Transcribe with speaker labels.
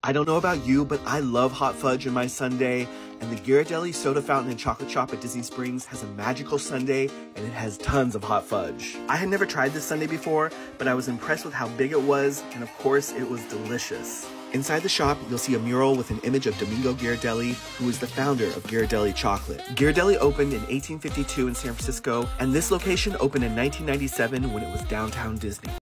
Speaker 1: I don't know about you, but I love hot fudge in my sundae, and the Ghirardelli soda fountain and chocolate shop at Disney Springs has a magical sundae, and it has tons of hot fudge. I had never tried this sundae before, but I was impressed with how big it was, and of course, it was delicious. Inside the shop, you'll see a mural with an image of Domingo Ghirardelli, who is the founder of Ghirardelli Chocolate. Ghirardelli opened in 1852 in San Francisco, and this location opened in 1997 when it was downtown Disney.